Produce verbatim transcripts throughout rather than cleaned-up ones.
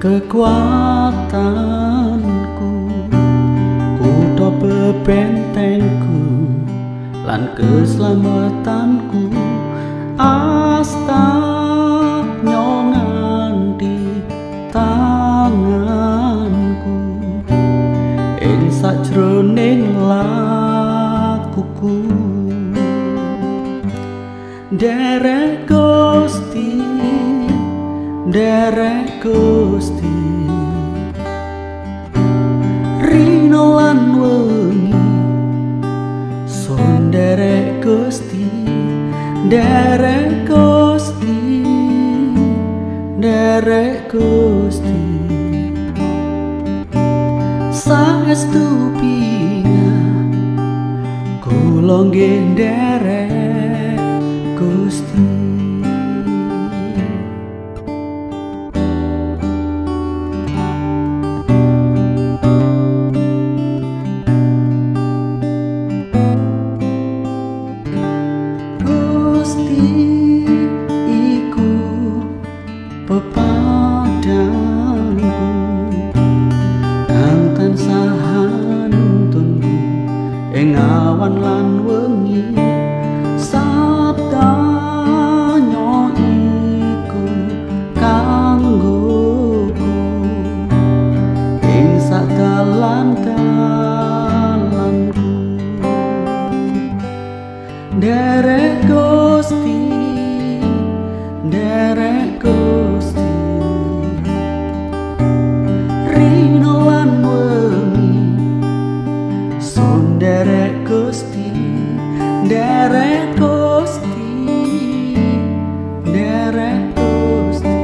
kekuatanku, kutha bebentengku, lan keselamatanku, asta nyonganti tanganku, ing sajroning lakuku. Derek Gusti, derek Gusti, rino lan wengi, son derek Gusti, derek Gusti, derek Gusti, saestu pinga kula nggih derek Gusti. Iku pepadangku kang tansah nuntunku ing awan lan wengi, sabdanyo iku kanggoku ing sadalan-dalanku. Derek Gusti, derek Gusti, rino lan wengi, son derek Gusti, derek Gusti, derek Gusti,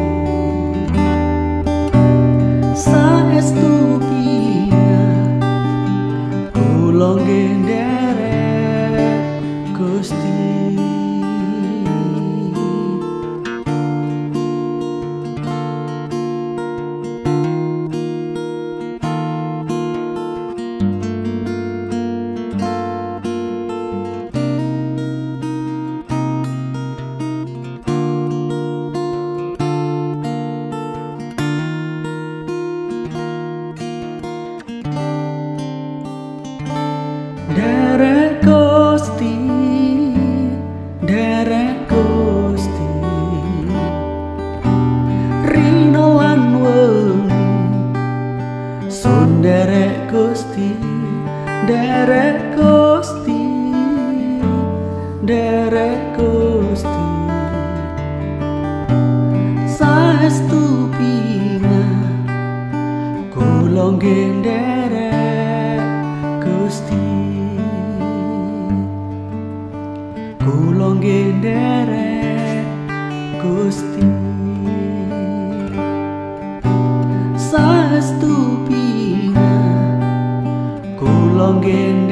saestu pinga kula nggih derek Gusti. Derek Gusti, derek Gusti, rino lan wengi, son derek Gusti, derek Gusti, derek Gusti, saestu pinga kula nggih derek Gusti. Kula nggih derek Gusti, saestu pinga kula nggih